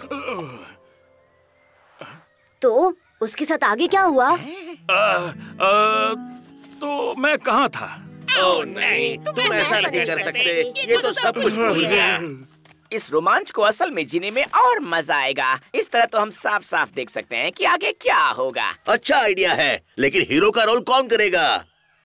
तो उसके साथ आगे क्या हुआ? तो मैं कहाँ था? ओह नहीं, तुम ऐसा नहीं कर सकते। ये तो सब कुछ भूल गया। इस रोमांच को असल में जीने में और मजा आएगा। इस तरह तो हम साफ साफ देख सकते हैं कि आगे क्या होगा। अच्छा आइडिया है, लेकिन हीरो का रोल कौन करेगा?